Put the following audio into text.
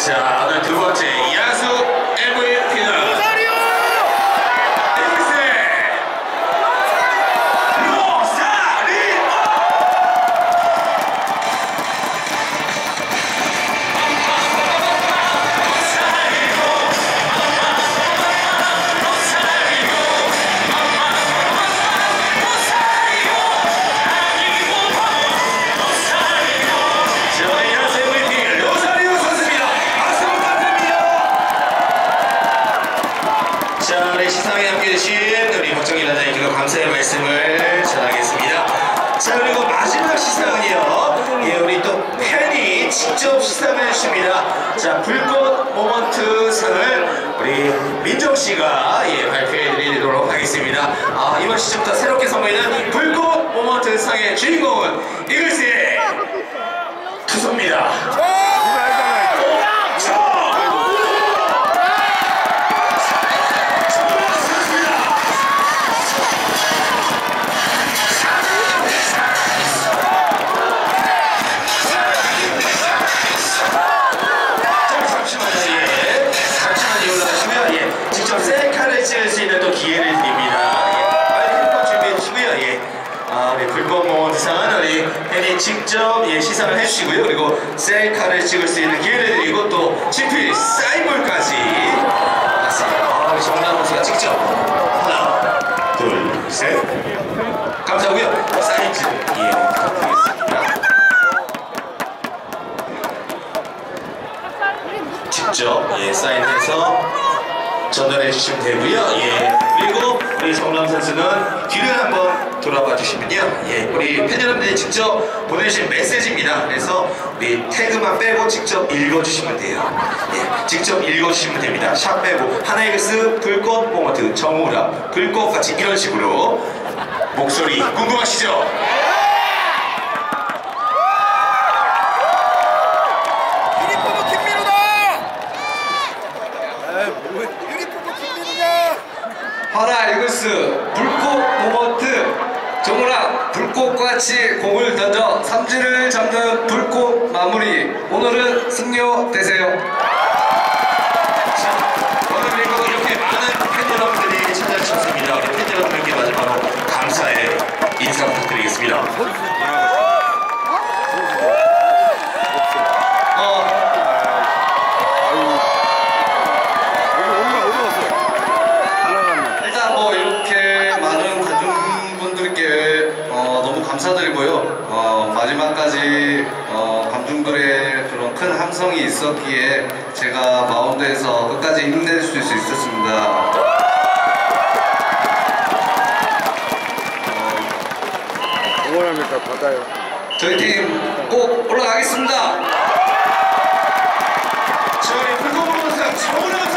자, 오늘 두 번째 야수 MVP는 시상에 함께해주신 우리 박정희 단장님께도 감사의 말씀을 전하겠습니다. 자, 그리고 마지막 시상은요, 예, 우리 또 팬이 직접 시상을 해주십니다. 자, 불꽃 모먼트 상을 우리 민정씨가 발표해드리도록 하겠습니다. 이번 시즌부터 새롭게 선보이는 불꽃 모먼트 상의 주인공은 이글스의 투소입니다. 찍을 수 있는 또 기회를 드립니다. 빨리 핸드폰 준비해 주시고요. 우리 불꽃 모먼트상은 우리 팬이 직접 시상을 해주시고요. 그리고 셀카를 찍을 수 있는 기회를 드리고 또 친필 사인볼까지 맞습니다. 우리 정남 선수가 직접 하나, 둘, 셋 감사하고요. 사인즈 부탁드리겠습니다. 직접 사인해서 전달해 주시면 되고요. 그리고 우리 정남 선수는 뒤를 한번 돌아봐 주시면요. 우리 팬 여러분들이 직접 보내주신 메시지입니다. 그래서 우리 태그만 빼고 직접 읽어주시면 돼요. 직접 읽어주시면 됩니다. 샵 빼고 하나이글스 불꽃 모먼트 정우라 불꽃같이 이런 식으로 목소리 궁금하시죠? 하나 이글스 불꽃 모먼트 정우랑 불꽃같이 공을 던져 삼진을 잡는 불꽃 마무리. 오늘은 승려 되세요. 오늘 그리고 이렇게 많은 팬 여러분들이 찾아주셨습니다. 우리 팬 여러분들께 마지막으로 감사의 인사 부탁드리겠습니다. 감사드리고요. 마지막까지 관중들의 그런 큰 함성이 있었기에 제가 마운드에서 끝까지 힘낼 수 있었습니다. 응원합니까? 받아요. 저희 팀 꼭 올라가겠습니다.